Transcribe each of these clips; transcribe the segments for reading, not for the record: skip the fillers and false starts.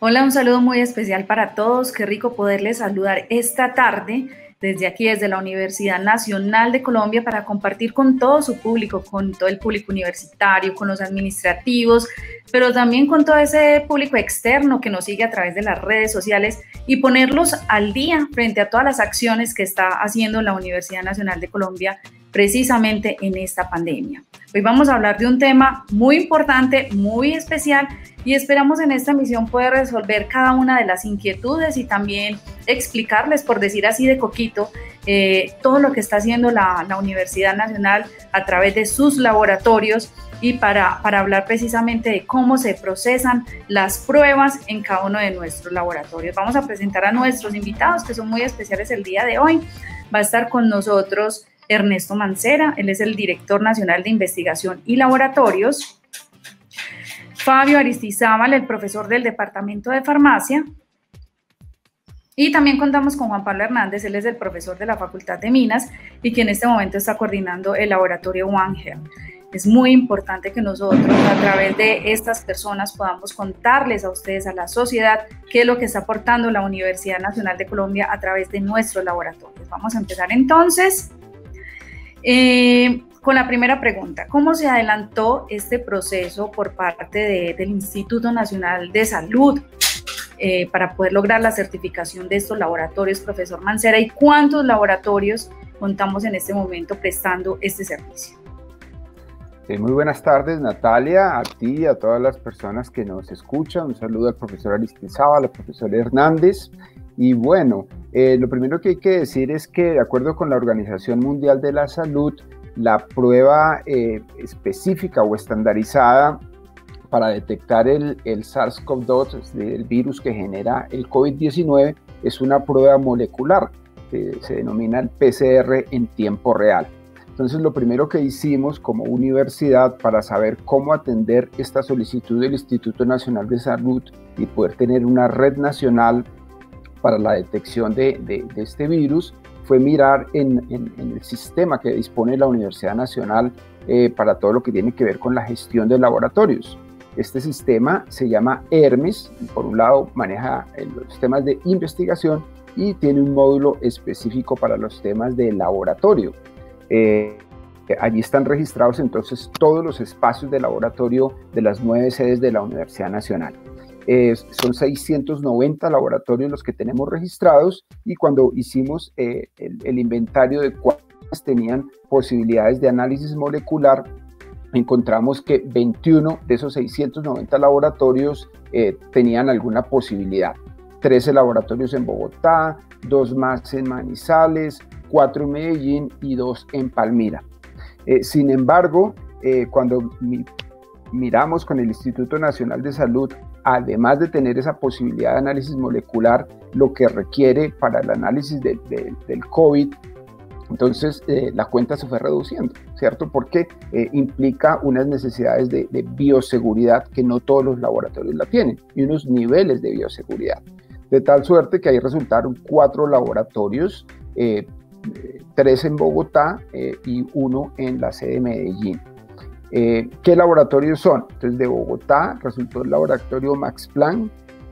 Hola, un saludo muy especial para todos. Qué rico poderles saludar esta tarde desde aquí, desde la Universidad Nacional de Colombia, para compartir con todo su público, con todo el público universitario, con los administrativos, pero también con todo ese público externo que nos sigue a través de las redes sociales y ponerlos al día frente a todas las acciones que está haciendo la Universidad Nacional de Colombia precisamente en esta pandemia. Hoy vamos a hablar de un tema muy importante, muy especial, y esperamos en esta emisión poder resolver cada una de las inquietudes y también explicarles, por decir así de coquito, todo lo que está haciendo la Universidad Nacional a través de sus laboratorios y para hablar precisamente de cómo se procesan las pruebas en cada uno de nuestros laboratorios. Vamos a presentar a nuestros invitados, que son muy especiales el día de hoy. Va a estar con nosotros Ernesto Mancera, él es el Director Nacional de Investigación y Laboratorios. Fabio Aristizábal, el profesor del Departamento de Farmacia. Y también contamos con Juan Pablo Hernández, él es el profesor de la Facultad de Minas y que en este momento está coordinando el laboratorio One Health. Es muy importante que nosotros, a través de estas personas, podamos contarles a ustedes, a la sociedad, qué es lo que está aportando la Universidad Nacional de Colombia a través de nuestros laboratorios. Vamos a empezar entonces con la primera pregunta. ¿Cómo se adelantó este proceso por parte del Instituto Nacional de Salud para poder lograr la certificación de estos laboratorios, profesor Mancera? ¿Y cuántos laboratorios contamos en este momento prestando este servicio? Muy buenas tardes, Natalia, a ti y a todas las personas que nos escuchan. Un saludo al profesor Aristizábal, al profesor Hernández. Y bueno, lo primero que hay que decir es que, de acuerdo con la Organización Mundial de la Salud, la prueba específica o estandarizada para detectar el SARS-CoV-2, el virus que genera el COVID-19, es una prueba molecular, que se denomina el PCR en tiempo real. Entonces, lo primero que hicimos como universidad para saber cómo atender esta solicitud del Instituto Nacional de Salud y poder tener una red nacional para la detección de este virus fue mirar en el sistema que dispone la Universidad Nacional para todo lo que tiene que ver con la gestión de laboratorios. Este sistema se llama Hermes, por un lado maneja los temas de investigación y tiene un módulo específico para los temas de laboratorio. Allí están registrados entonces todos los espacios de laboratorio de las 9 sedes de la Universidad Nacional. Son 690 laboratorios los que tenemos registrados, y cuando hicimos el inventario de cuáles tenían posibilidades de análisis molecular, encontramos que 21 de esos 690 laboratorios tenían alguna posibilidad. 13 laboratorios en Bogotá, 2 más en Manizales, 4 en Medellín y 2 en Palmira. Sin embargo, cuando miramos con el Instituto Nacional de Salud, además de tener esa posibilidad de análisis molecular, lo que requiere para el análisis del COVID, entonces la cuenta se fue reduciendo, ¿cierto? Porque implica unas necesidades de bioseguridad que no todos los laboratorios la tienen, y unos niveles de bioseguridad. De tal suerte que ahí resultaron 4 laboratorios, 3 en Bogotá y 1 en la sede de Medellín. ¿Qué laboratorios son? Entonces, de Bogotá resultó el laboratorio Max Planck,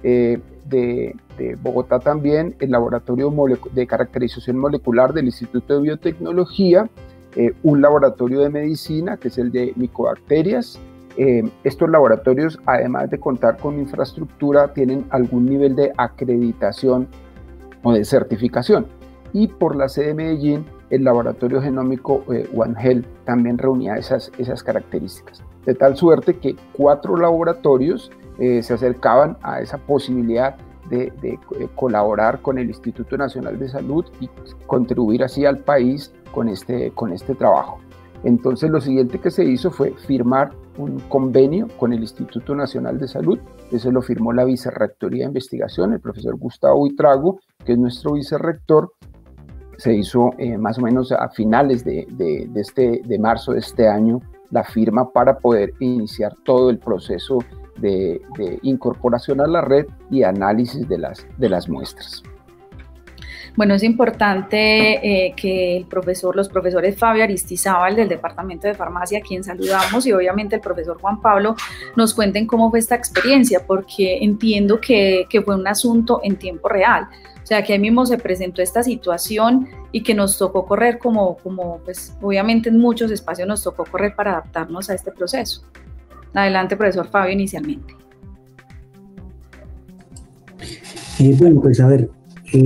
de Bogotá también el laboratorio de caracterización molecular del Instituto de Biotecnología, un laboratorio de medicina que es el de micobacterias. Estos laboratorios, además de contar con infraestructura, tienen algún nivel de acreditación o de certificación. Y por la sede de Medellín, el laboratorio genómico One Health también reunía esas características. De tal suerte que 4 laboratorios se acercaban a esa posibilidad de colaborar con el Instituto Nacional de Salud y contribuir así al país con este trabajo. Entonces, lo siguiente que se hizo fue firmar un convenio con el Instituto Nacional de Salud. Eso lo firmó la Vicerrectoría de Investigación, el profesor Gustavo Buitrago, que es nuestro vicerrector. Se hizo más o menos a finales de marzo de este año la firma para poder iniciar todo el proceso de incorporación a la red y análisis de las muestras. Bueno, es importante que los profesores Fabio Aristizábal del Departamento de Farmacia, a quien saludamos, y obviamente el profesor Juan Pablo, nos cuenten cómo fue esta experiencia, porque entiendo que fue un asunto en tiempo real. O sea, que ahí mismo se presentó esta situación y que nos tocó correr como pues obviamente en muchos espacios nos tocó correr para adaptarnos a este proceso. Adelante, profesor Fabio, inicialmente. Bueno, pues a ver,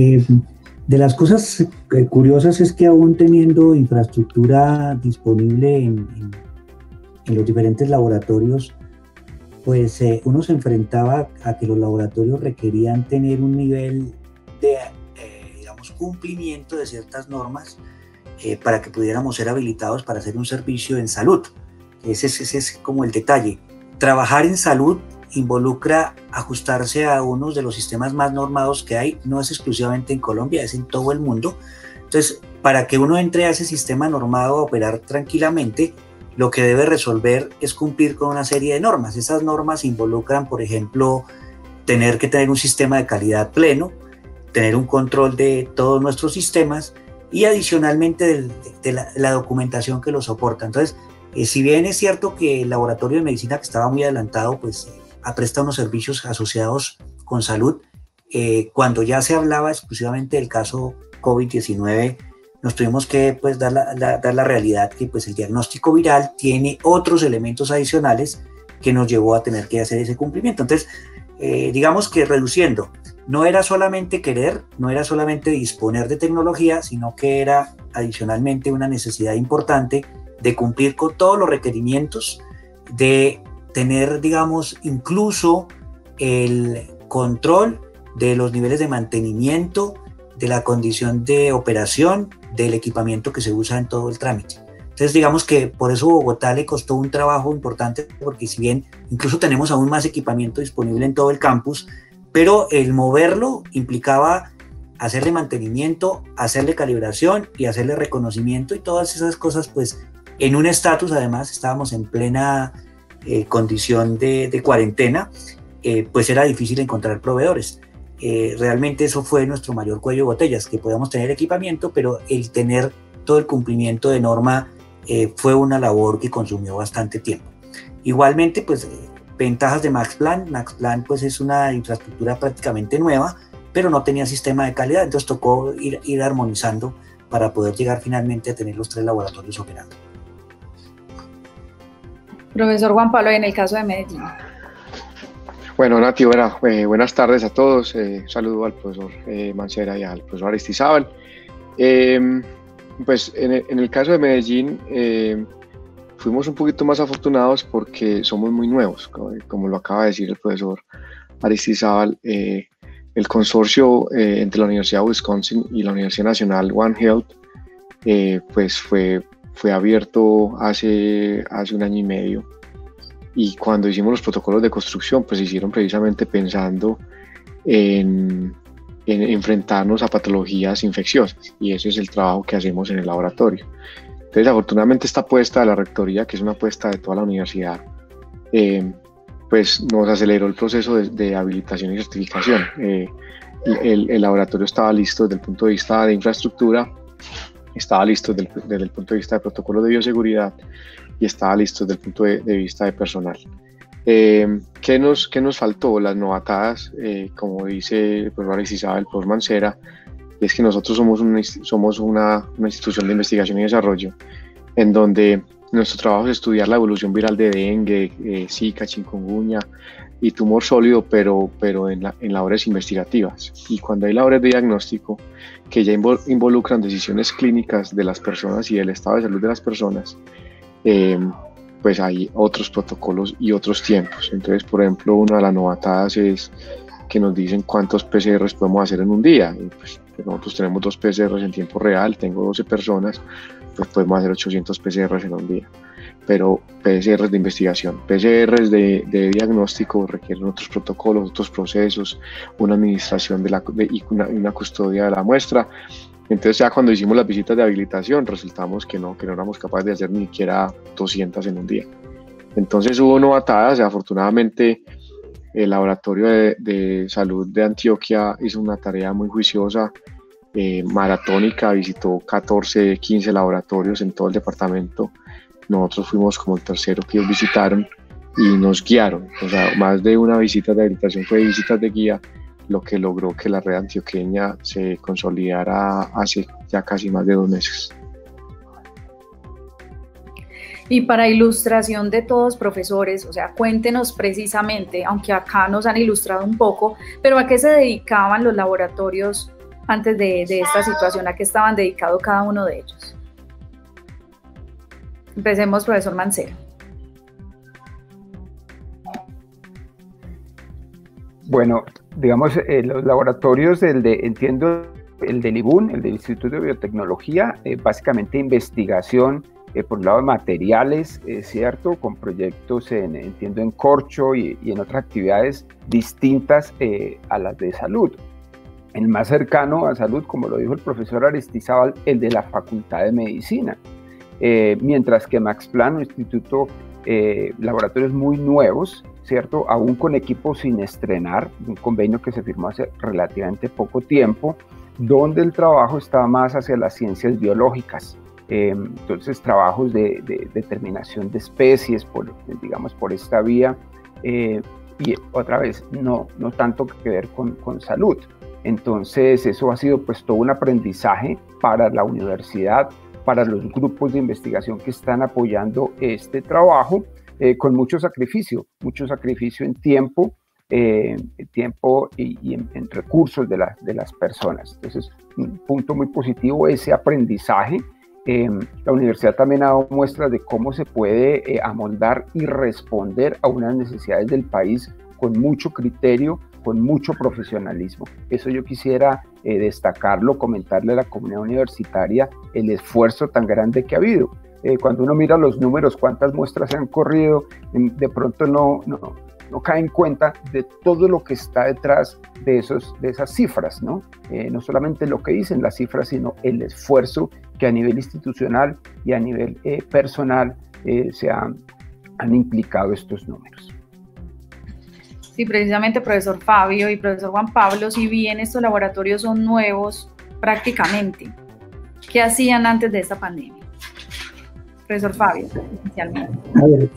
de las cosas curiosas es que aún teniendo infraestructura disponible en los diferentes laboratorios, pues uno se enfrentaba a que los laboratorios requerían tener un nivel de, digamos, cumplimiento de ciertas normas para que pudiéramos ser habilitados para hacer un servicio en salud. Ese es como el detalle. Trabajar en salud involucra ajustarse a uno de los sistemas más normados que hay, no es exclusivamente en Colombia, es en todo el mundo. Entonces, para que uno entre a ese sistema normado a operar tranquilamente, lo que debe resolver es cumplir con una serie de normas. Esas normas involucran, por ejemplo, tener que tener un sistema de calidad pleno, tener un control de todos nuestros sistemas y adicionalmente de la documentación que lo soporta. Entonces, si bien es cierto que el laboratorio de medicina que estaba muy adelantado, pues presta unos servicios asociados con salud, cuando ya se hablaba exclusivamente del caso COVID-19, nos tuvimos que pues, dar la realidad que pues, el diagnóstico viral tiene otros elementos adicionales que nos llevó a tener que hacer ese cumplimiento. Entonces, digamos que reduciendo, no era solamente querer, no era solamente disponer de tecnología, sino que era adicionalmente una necesidad importante de cumplir con todos los requerimientos, de tener, digamos, incluso el control de los niveles de mantenimiento, de la condición de operación, del equipamiento que se usa en todo el trámite. Entonces, digamos que por eso Bogotá le costó un trabajo importante, porque si bien incluso tenemos aún más equipamiento disponible en todo el campus, pero el moverlo implicaba hacerle mantenimiento, hacerle calibración y hacerle reconocimiento y todas esas cosas, pues en un estatus, además estábamos en plena condición de cuarentena, pues era difícil encontrar proveedores. Realmente eso fue nuestro mayor cuello de botellas, que podíamos tener equipamiento, pero el tener todo el cumplimiento de norma fue una labor que consumió bastante tiempo. Igualmente, pues ventajas de MaxPlan. MaxPlan pues es una infraestructura prácticamente nueva, pero no tenía sistema de calidad, entonces tocó ir armonizando para poder llegar finalmente a tener los 3 laboratorios operando. Profesor Juan Pablo, en el caso de Medellín. Bueno, Nati, buenas tardes a todos. Saludo al profesor Mancera y al profesor Aristizábal. Pues en el caso de Medellín fuimos un poquito más afortunados porque somos muy nuevos, como lo acaba de decir el profesor Aristizábal. El consorcio entre la Universidad de Wisconsin y la Universidad Nacional One Health pues fue abierto hace un año y medio, y cuando hicimos los protocolos de construcción pues se hicieron precisamente pensando en enfrentarnos a patologías infecciosas, y eso es el trabajo que hacemos en el laboratorio. Entonces, afortunadamente, esta apuesta de la rectoría, que es una apuesta de toda la universidad, pues nos aceleró el proceso de habilitación y certificación. El laboratorio estaba listo desde el punto de vista de infraestructura, estaba listo desde el punto de vista de protocolo de bioseguridad y estaba listo desde el punto de vista de personal. ¿Qué nos faltó? Las novatadas, como dice el profesor Aristizábal, el profesor Mancera, es que nosotros somos una institución de investigación y desarrollo en donde nuestro trabajo es estudiar la evolución viral de dengue, zika, chikungunya y tumor sólido, pero en labores investigativas. Y cuando hay labores de diagnóstico que ya involucran decisiones clínicas de las personas y del estado de salud de las personas, pues hay otros protocolos y otros tiempos. Entonces, por ejemplo, una de las novatadas es que nos dicen cuántos PCRs podemos hacer en un día. Y pues nosotros tenemos 2 PCRs en tiempo real, tengo 12 personas, pues podemos hacer 800 PCRs en un día. Pero PCRs de investigación, PCRs de diagnóstico requieren otros protocolos, otros procesos, una administración y una custodia de la muestra. Entonces ya cuando hicimos las visitas de habilitación resultamos que no éramos capaces de hacer ni siquiera 200 en un día. Entonces hubo novatadas. Afortunadamente el laboratorio de salud de Antioquia hizo una tarea muy juiciosa maratónica, visitó 14, 15 laboratorios en todo el departamento. Nosotros fuimos como el tercero que ellos visitaron y nos guiaron. O sea, más de una visita de habilitación fue visitas de guía, lo que logró que la red antioqueña se consolidara hace ya casi más de 2 meses. Y para ilustración de todos, profesores, o sea, cuéntenos precisamente, aunque acá nos han ilustrado un poco, pero ¿a qué se dedicaban los laboratorios antes de esta situación? ¿A qué estaban dedicados cada uno de ellos? Empecemos, profesor Mancera. Bueno, digamos, los laboratorios, entiendo, el del IBUN, el del Instituto de Biotecnología, básicamente investigación, por un lado de materiales, ¿cierto? Con proyectos, entiendo, en corcho y en otras actividades distintas a las de salud. El más cercano a salud, como lo dijo el profesor Aristizábal, el de la Facultad de Medicina. Mientras que Max Planck, un instituto, laboratorios muy nuevos, ¿cierto? Aún con equipos sin estrenar, un convenio que se firmó hace relativamente poco tiempo, donde el trabajo está más hacia las ciencias biológicas. Entonces, trabajos de determinación de especies, digamos, por esta vía, y otra vez, no tanto que ver con salud. Entonces, eso ha sido pues todo un aprendizaje para la universidad, para los grupos de investigación que están apoyando este trabajo, con mucho sacrificio en tiempo, y en recursos de las personas. Entonces, un punto muy positivo, ese aprendizaje. La universidad también ha dado muestras de cómo se puede amoldar y responder a unas necesidades del país con mucho criterio, con mucho profesionalismo. Eso yo quisiera destacarlo, comentarle a la comunidad universitaria el esfuerzo tan grande que ha habido. Cuando uno mira los números, cuántas muestras se han corrido, de pronto no cae en cuenta de todo lo que está detrás de esas cifras, ¿no? No solamente lo que dicen las cifras, sino el esfuerzo que a nivel institucional y a nivel personal han implicado estos números. Sí, precisamente, profesor Fabio y profesor Juan Pablo, si bien estos laboratorios son nuevos prácticamente, ¿qué hacían antes de esta pandemia? Profesor Fabio, inicialmente. A ver,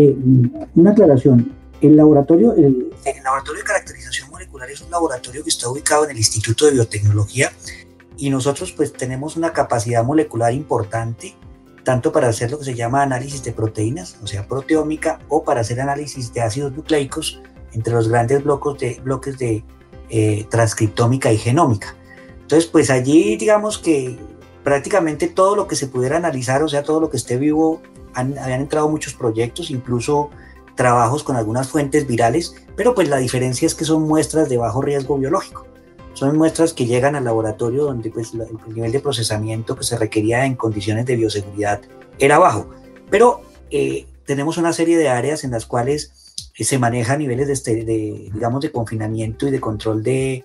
una aclaración. El laboratorio de caracterización molecular es un laboratorio que está ubicado en el Instituto de Biotecnología y nosotros pues tenemos una capacidad molecular importante, tanto para hacer lo que se llama análisis de proteínas, o sea, proteómica, o para hacer análisis de ácidos nucleicos entre los grandes bloques de transcriptómica y genómica. Entonces, pues allí digamos que prácticamente todo lo que se pudiera analizar, o sea, todo lo que esté vivo, habían entrado muchos proyectos, incluso trabajos con algunas fuentes virales, pero pues la diferencia es que son muestras de bajo riesgo biológico. Son muestras que llegan al laboratorio donde pues el nivel de procesamiento que se requería en condiciones de bioseguridad era bajo. Pero tenemos una serie de áreas en las cuales se manejan niveles digamos, de confinamiento y de control de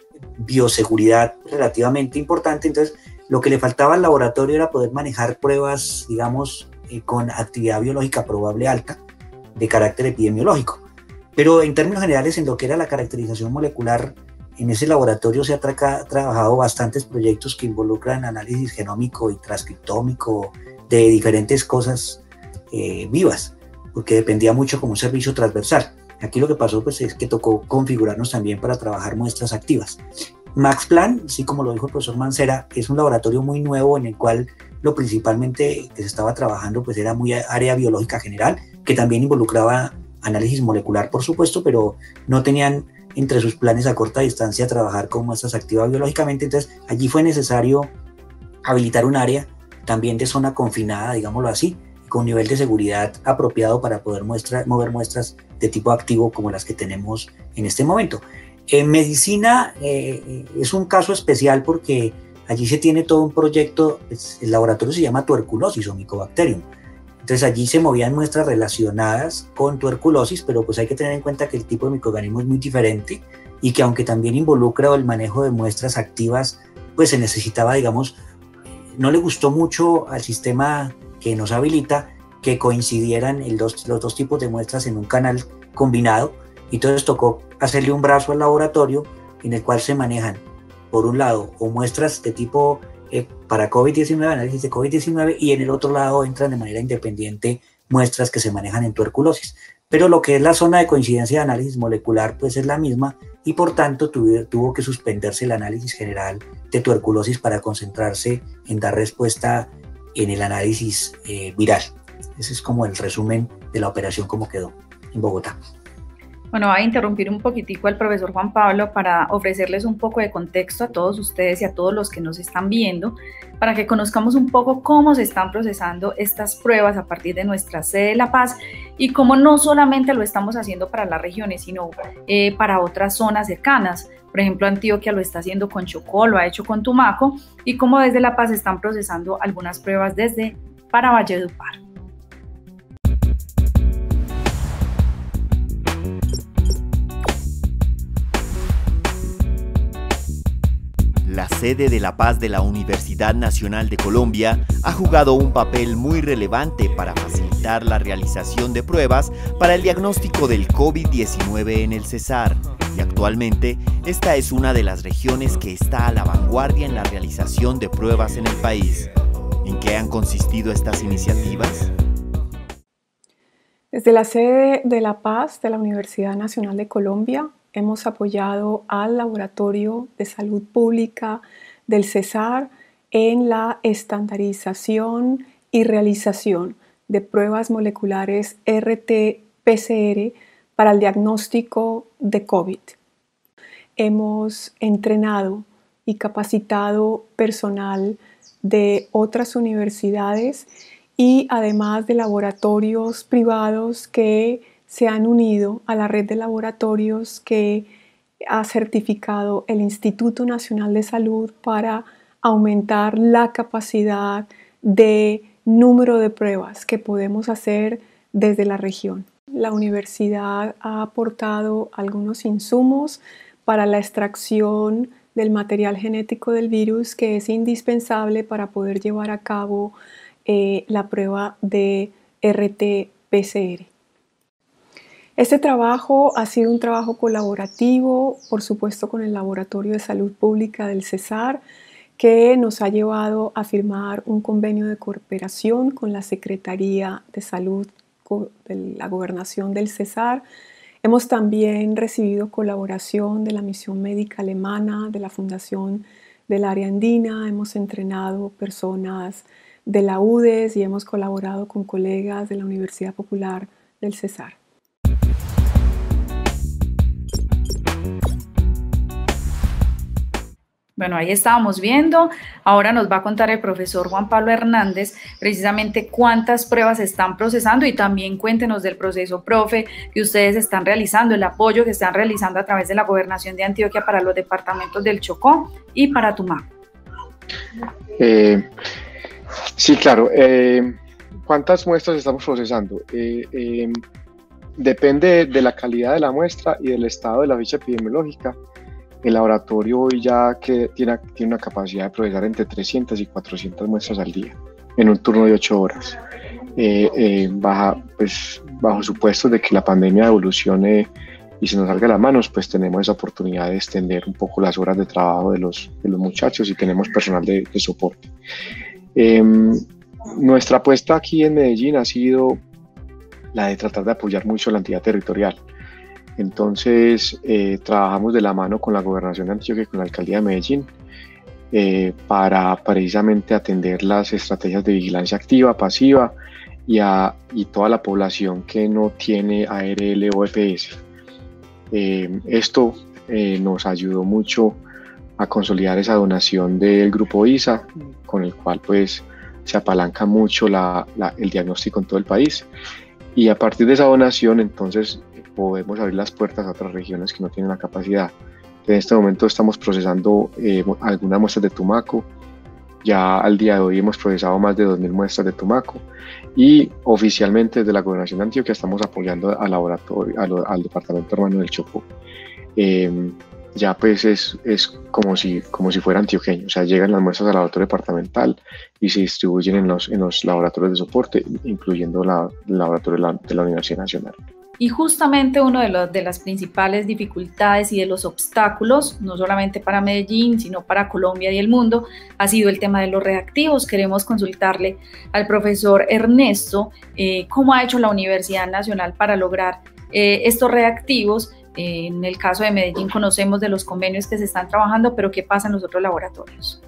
bioseguridad relativamente importante. Entonces, lo que le faltaba al laboratorio era poder manejar pruebas, digamos, con actividad biológica probable alta, de carácter epidemiológico. Pero en términos generales, en lo que era la caracterización molecular, en ese laboratorio se ha trabajado bastantes proyectos que involucran análisis genómico y transcriptómico de diferentes cosas vivas, porque dependía mucho como un servicio transversal. Aquí lo que pasó pues, es que tocó configurarnos también para trabajar muestras activas. Max Planck, sí, como lo dijo el profesor Mancera, es un laboratorio muy nuevo en el cual lo principalmente que se estaba trabajando pues era muy área biológica general, que también involucraba análisis molecular, por supuesto, pero no tenían entre sus planes a corta distancia trabajar con muestras activas biológicamente. Entonces allí fue necesario habilitar un área también de zona confinada, digámoslo así, con nivel de seguridad apropiado para poder mover muestras de tipo activo como las que tenemos en este momento. En medicina es un caso especial porque allí se tiene todo un proyecto, el laboratorio se llama tuberculosis o Mycobacterium. Entonces allí se movían muestras relacionadas con tuberculosis, pero pues hay que tener en cuenta que el tipo de microorganismo es muy diferente y que aunque también involucra el manejo de muestras activas, pues se necesitaba, digamos, no le gustó mucho al sistema que nos habilita que coincidieran los dos tipos de muestras en un canal combinado, y entonces tocó hacerle un brazo al laboratorio en el cual se manejan por un lado, o muestras de tipo para COVID-19, análisis de COVID-19, y en el otro lado entran de manera independiente muestras que se manejan en tuberculosis. Pero lo que es la zona de coincidencia de análisis molecular pues es la misma y por tanto tuvo que suspenderse el análisis general de tuberculosis para concentrarse en dar respuesta en el análisis viral. Ese es como el resumen de la operación como quedó en Bogotá. Bueno, voy a interrumpir un poquitico al profesor Juan Pablo para ofrecerles un poco de contexto a todos ustedes y a todos los que nos están viendo, para que conozcamos un poco cómo se están procesando estas pruebas a partir de nuestra sede de La Paz y cómo no solamente lo estamos haciendo para las regiones, sino para otras zonas cercanas. Por ejemplo, Antioquia lo está haciendo con Chocó, lo ha hecho con Tumaco, y cómo desde La Paz están procesando algunas pruebas para Valledupar. La sede de La Paz de la Universidad Nacional de Colombia ha jugado un papel muy relevante para facilitar la realización de pruebas para el diagnóstico del COVID-19 en el Cesar, y actualmente esta es una de las regiones que está a la vanguardia en la realización de pruebas en el país. ¿En qué han consistido estas iniciativas? Desde la sede de La Paz de la Universidad Nacional de Colombia, hemos apoyado al Laboratorio de Salud Pública del Cesar en la estandarización y realización de pruebas moleculares RT-PCR para el diagnóstico de COVID. Hemos entrenado y capacitado personal de otras universidades y además de laboratorios privados que se han unido a la red de laboratorios que ha certificado el Instituto Nacional de Salud para aumentar la capacidad de número de pruebas que podemos hacer desde la región. La universidad ha aportado algunos insumos para la extracción del material genético del virus que es indispensable para poder llevar a cabo la prueba de RT-PCR. Este trabajo ha sido un trabajo colaborativo, por supuesto, con el Laboratorio de Salud Pública del Cesar, que nos ha llevado a firmar un convenio de cooperación con la Secretaría de Salud de la Gobernación del Cesar. Hemos también recibido colaboración de la Misión Médica Alemana, de la Fundación del Área Andina. Hemos entrenado personas de la UDES y hemos colaborado con colegas de la Universidad Popular del Cesar. Bueno, ahí estábamos viendo. Ahora nos va a contar el profesor Juan Pablo Hernández precisamente cuántas pruebas están procesando y también cuéntenos del proceso, profe, que ustedes están realizando, el apoyo que están realizando a través de la Gobernación de Antioquia para los departamentos del Chocó y para Tumaco. Sí, claro. ¿Cuántas muestras estamos procesando? Depende de la calidad de la muestra y del estado de la ficha epidemiológica. El laboratorio hoy ya que tiene una capacidad de procesar entre 300 y 400 muestras al día, en un turno de 8 horas. Bajo supuestos de que la pandemia evolucione y se nos salga de las manos, pues tenemos esa oportunidad de extender un poco las horas de trabajo de los muchachos y tenemos personal de soporte. Nuestra apuesta aquí en Medellín ha sido la de tratar de apoyar mucho la entidad territorial. Entonces, trabajamos de la mano con la Gobernación de Antioquia y con la Alcaldía de Medellín para precisamente atender las estrategias de vigilancia activa, pasiva y toda la población que no tiene ARL o EPS. Esto nos ayudó mucho a consolidar esa donación del grupo ISA, con el cual pues se apalanca mucho el diagnóstico en todo el país. Y a partir de esa donación, entonces, podemos abrir las puertas a otras regiones que no tienen la capacidad. En este momento estamos procesando algunas muestras de Tumaco. Ya al día de hoy hemos procesado más de 2.000 muestras de Tumaco y oficialmente desde la Gobernación de Antioquia estamos apoyando al laboratorio, al departamento hermano del Chocó. Ya pues es como si fuera antioqueño, o sea, llegan las muestras al laboratorio departamental y se distribuyen en los laboratorios de soporte, incluyendo el laboratorio de la Universidad Nacional. Y justamente uno de las principales dificultades y de los obstáculos, no solamente para Medellín, sino para Colombia y el mundo, ha sido el tema de los reactivos. Queremos consultarle al profesor Ernesto cómo ha hecho la Universidad Nacional para lograr estos reactivos. En el caso de Medellín conocemos de los convenios que se están trabajando, pero ¿qué pasa en los otros laboratorios?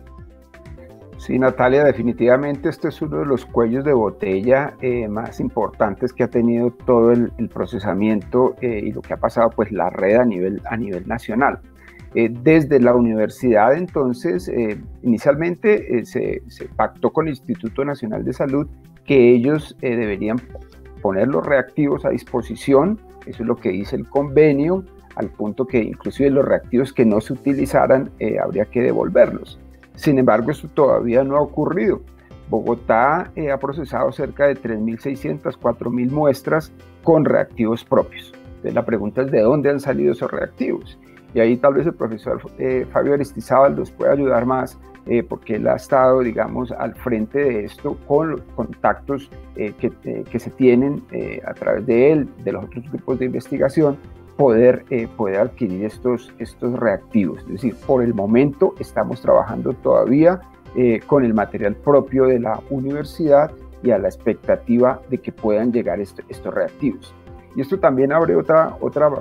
Sí, Natalia, definitivamente este es uno de los cuellos de botella más importantes que ha tenido todo el procesamiento y lo que ha pasado, pues, la red a nivel nacional. Desde la universidad, entonces, inicialmente se pactó con el Instituto Nacional de Salud que ellos deberían poner los reactivos a disposición. Eso es lo que dice el convenio, al punto que inclusive los reactivos que no se utilizaran habría que devolverlos. Sin embargo, esto todavía no ha ocurrido. Bogotá ha procesado cerca de 3.600, 4.000 muestras con reactivos propios. Entonces, la pregunta es: ¿de dónde han salido esos reactivos? Y ahí tal vez el profesor Fabio Aristizábal nos puede ayudar más, porque él ha estado, digamos, al frente de esto con los contactos que se tienen a través de él, de los otros grupos de investigación, poder adquirir estos reactivos. Es decir, por el momento estamos trabajando todavía con el material propio de la universidad y a la expectativa de que puedan llegar estos reactivos. Y esto también abre otra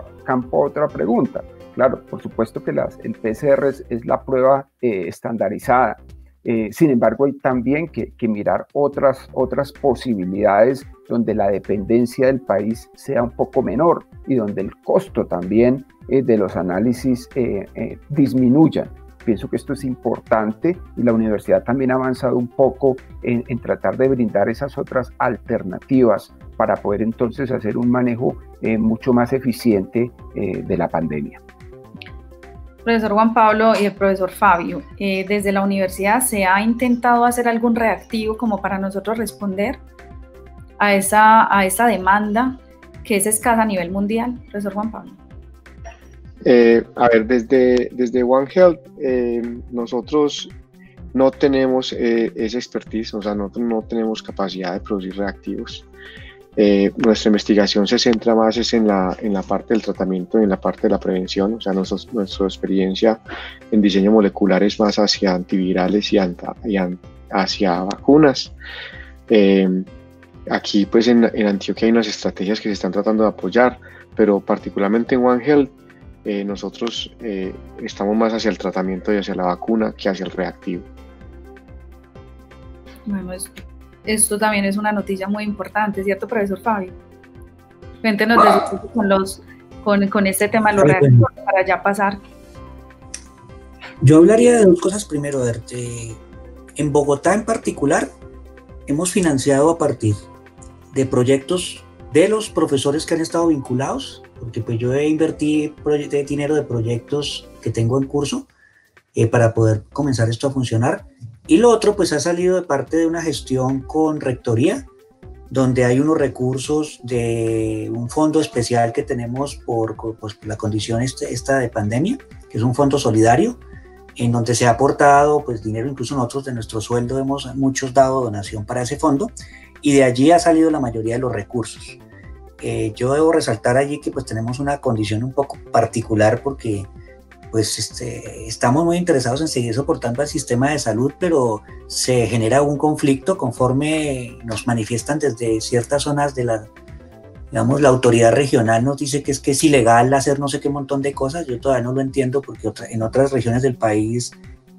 pregunta. Claro, por supuesto que el PCR es la prueba estandarizada. Sin embargo, hay también que mirar otras posibilidades donde la dependencia del país sea un poco menor y donde el costo también de los análisis disminuya. Pienso que esto es importante y la universidad también ha avanzado un poco en tratar de brindar esas otras alternativas para poder entonces hacer un manejo mucho más eficiente de la pandemia. Profesor Juan Pablo y el profesor Fabio, desde la universidad ¿se ha intentado hacer algún reactivo como para nosotros responder a esa demanda que es escasa a nivel mundial? Profesor Juan Pablo. A ver, desde One Health nosotros no tenemos esa expertise, o sea, nosotros no tenemos capacidad de producir reactivos. Nuestra investigación se centra más en la parte del tratamiento y en la parte de la prevención. O sea, nuestra experiencia en diseño molecular es más hacia antivirales y hacia vacunas. Aquí pues en Antioquia hay unas estrategias que se están tratando de apoyar, pero particularmente en One Health nosotros estamos más hacia el tratamiento y hacia la vacuna que hacia el reactivo. Bueno, esto también es una noticia muy importante, ¿cierto, profesor Fabio? Cuéntenos con este tema de los reactivos para ya pasar. Yo hablaría de dos cosas primero. En Bogotá en particular hemos financiado a partir de proyectos de los profesores que han estado vinculados, porque pues yo he invertido dinero de proyectos que tengo en curso para poder comenzar esto a funcionar. Y lo otro pues ha salido de parte de una gestión con rectoría, donde hay unos recursos de un fondo especial que tenemos por la condición esta de pandemia, que es un fondo solidario, en donde se ha aportado pues dinero, incluso nosotros de nuestro sueldo muchos dado donación para ese fondo, y de allí ha salido la mayoría de los recursos. Yo debo resaltar allí que pues tenemos una condición un poco particular porque pues estamos muy interesados en seguir soportando al sistema de salud, pero se genera un conflicto conforme nos manifiestan desde ciertas zonas de la autoridad regional nos dice que es ilegal hacer no sé qué montón de cosas. Yo todavía no lo entiendo porque en otras regiones del país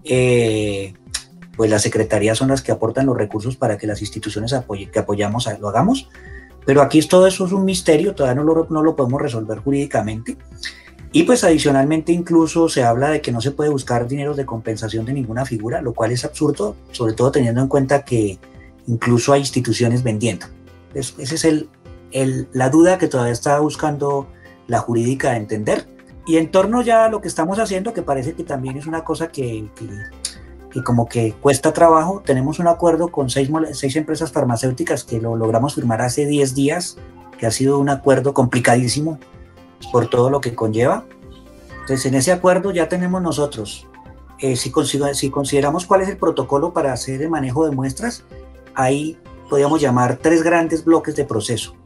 pues las secretarías son las que aportan los recursos para que las instituciones que apoyamos lo hagamos, pero aquí todo eso es un misterio, todavía no lo podemos resolver jurídicamente. Y pues adicionalmente incluso se habla de que no se puede buscar dinero de compensación de ninguna figura, lo cual es absurdo, sobre todo teniendo en cuenta que incluso hay instituciones vendiendo. Esa es la duda que todavía está buscando la jurídica de entender. Y en torno ya a lo que estamos haciendo, que parece que también es una cosa que como que cuesta trabajo, tenemos un acuerdo con 6 empresas farmacéuticas que lo logramos firmar hace 10 días, que ha sido un acuerdo complicadísimo por todo lo que conlleva. Entonces en ese acuerdo ya tenemos nosotros, si consideramos cuál es el protocolo para hacer el manejo de muestras, ahí podríamos llamar 3 grandes bloques de proceso.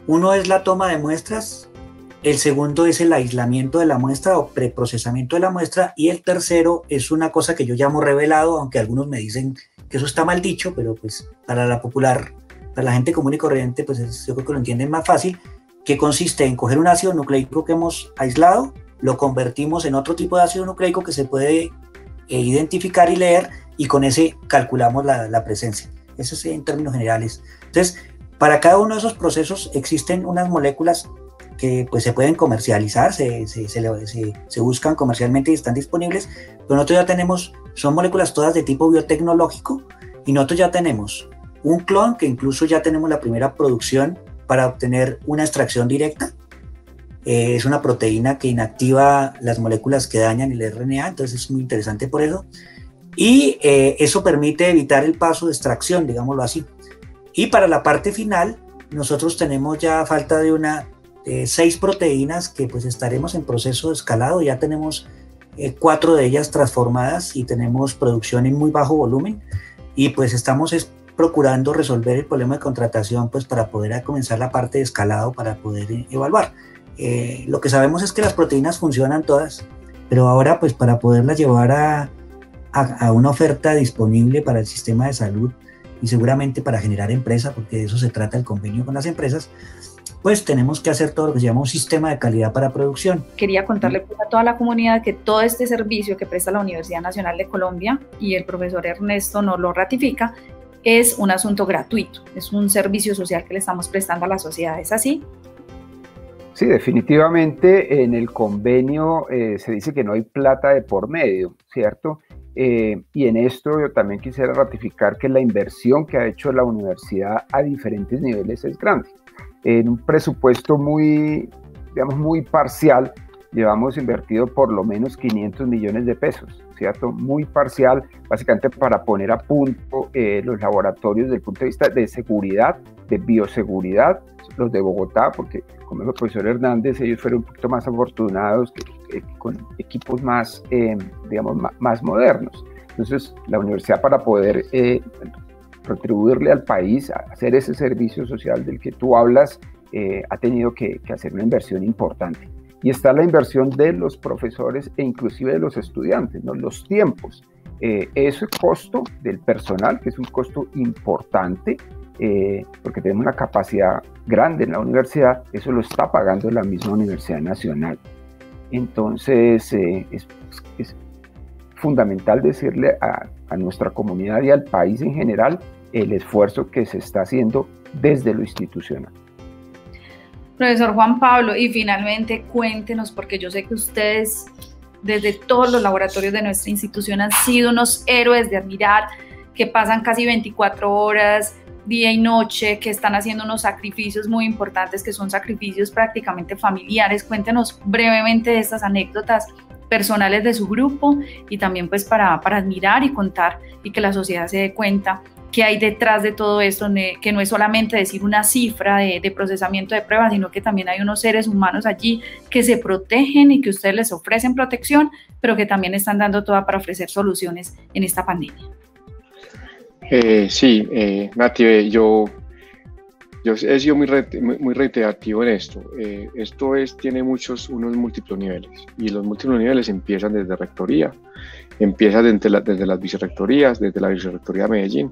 Uno es la toma de muestras, el segundo es el aislamiento de la muestra o preprocesamiento de la muestra, y el tercero es una cosa que yo llamo revelado, aunque algunos me dicen que eso está mal dicho, pero pues para la popular, para la gente común y corriente, pues yo creo que lo entienden más fácil, que consiste en coger un ácido nucleico que hemos aislado, lo convertimos en otro tipo de ácido nucleico que se puede identificar y leer, y con ese calculamos la presencia. Eso es en términos generales. Entonces, para cada uno de esos procesos existen unas moléculas que pues se pueden comercializar, se buscan comercialmente y están disponibles, pero nosotros ya tenemos, son moléculas todas de tipo biotecnológico, y nosotros ya tenemos un clon que incluso ya tenemos la primera producción para obtener una extracción directa. Es una proteína que inactiva las moléculas que dañan el RNA, entonces es muy interesante por eso. Y eso permite evitar el paso de extracción, digámoslo así. Y para la parte final, nosotros tenemos ya falta de 6 proteínas que pues estaremos en proceso de escalado. Ya tenemos 4 de ellas transformadas y tenemos producción en muy bajo volumen. Y pues estamos procurando resolver el problema de contratación pues para poder comenzar la parte de escalado para poder evaluar. Lo que sabemos es que las proteínas funcionan todas, pero ahora pues para poderlas llevar a una oferta disponible para el sistema de salud y seguramente para generar empresa, porque de eso se trata el convenio con las empresas, pues tenemos que hacer todo lo que se llama un sistema de calidad para producción. Quería contarle pues, a toda la comunidad que todo este servicio que presta la Universidad Nacional de Colombia, y el profesor Ernesto nos lo ratifica, es un asunto gratuito, es un servicio social que le estamos prestando a la sociedad, ¿es así? Sí, definitivamente en el convenio se dice que no hay plata de por medio, ¿cierto? Y en esto yo también quisiera ratificar que la inversión que ha hecho la universidad a diferentes niveles es grande. En un presupuesto muy, digamos, muy parcial, llevamos invertido por lo menos 500 millones de pesos, ¿cierto? Muy parcial, básicamente para poner a punto los laboratorios desde el punto de vista de seguridad, de bioseguridad, los de Bogotá, porque como dijo el profesor Hernández, ellos fueron un poquito más afortunados con equipos más, digamos, más modernos. Entonces, la universidad, para poder retribuirle al país, a hacer ese servicio social del que tú hablas, ha tenido que hacer una inversión importante. Y está la inversión de los profesores e inclusive de los estudiantes, ¿no? Los tiempos. Ese costo del personal, que es un costo importante, porque tenemos una capacidad grande en la universidad, eso lo está pagando la misma Universidad Nacional. Entonces es fundamental decirle a nuestra comunidad y al país en general el esfuerzo que se está haciendo desde lo institucional. Profesor Juan Pablo, y finalmente cuéntenos, porque yo sé que ustedes desde todos los laboratorios de nuestra institución han sido unos héroes de admirar, que pasan casi 24 horas día y noche, que están haciendo unos sacrificios muy importantes, que son sacrificios prácticamente familiares. Cuéntenos brevemente de estas anécdotas personales de su grupo, y también pues para admirar y contar, y que la sociedad se dé cuenta que hay detrás de todo esto, que no es solamente decir una cifra de procesamiento de pruebas, sino que también hay unos seres humanos allí que se protegen y que ustedes les ofrecen protección, pero que también están dando toda para ofrecer soluciones en esta pandemia. Sí, Nati, yo he sido muy reiterativo en esto. Esto tiene unos múltiples niveles, y los múltiples niveles empiezan desde rectoría, empiezan desde las vicerrectorías, desde la vicerrectoría de Medellín,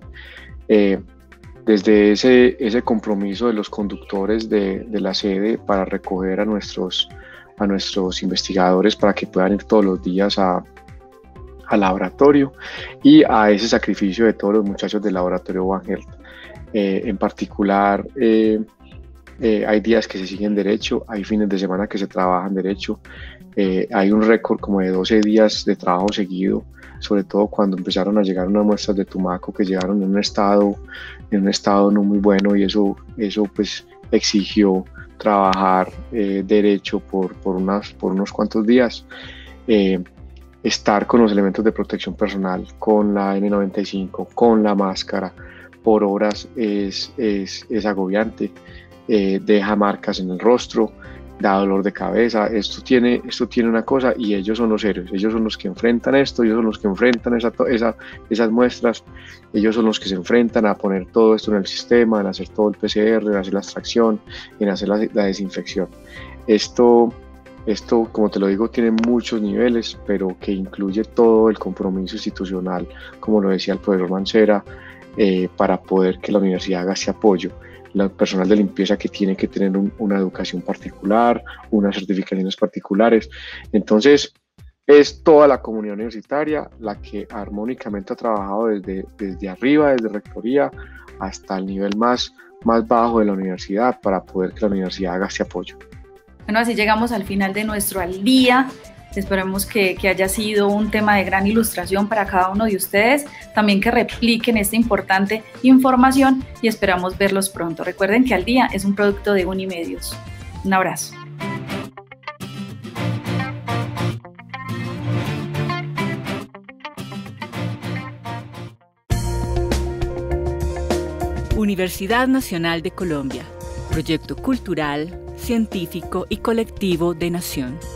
desde ese compromiso de los conductores de la sede para recoger a nuestros investigadores para que puedan ir todos los días al laboratorio, y a ese sacrificio de todos los muchachos del laboratorio One Health. En particular, hay días que se siguen derecho, hay fines de semana que se trabajan derecho, hay un récord como de 12 días de trabajo seguido, sobre todo cuando empezaron a llegar unas muestras de Tumaco que llegaron en un estado no muy bueno, y eso pues exigió trabajar derecho por unos cuantos días. Estar con los elementos de protección personal, con la N95, con la máscara, por horas es agobiante, deja marcas en el rostro, da dolor de cabeza, esto tiene una cosa, y ellos son los héroes, ellos son los que enfrentan esto, ellos son los que enfrentan esas muestras, ellos son los que se enfrentan a poner todo esto en el sistema, en hacer todo el PCR, en hacer la extracción, en hacer la desinfección. Esto, como te lo digo, tiene muchos niveles, pero que incluye todo el compromiso institucional, como lo decía el profesor Mancera, para poder que la universidad haga ese apoyo. El personal de limpieza que tiene que tener una educación particular, unas certificaciones particulares. Entonces, es toda la comunidad universitaria la que armónicamente ha trabajado desde arriba, desde rectoría, hasta el nivel más bajo de la universidad, para poder que la universidad haga ese apoyo. Bueno, así llegamos al final de nuestro Al Día. Esperemos que haya sido un tema de gran ilustración para cada uno de ustedes, también que repliquen esta importante información y esperamos verlos pronto. Recuerden que Al Día es un producto de Unimedios. Un abrazo. Universidad Nacional de Colombia, proyecto cultural, científico y colectivo de Nación.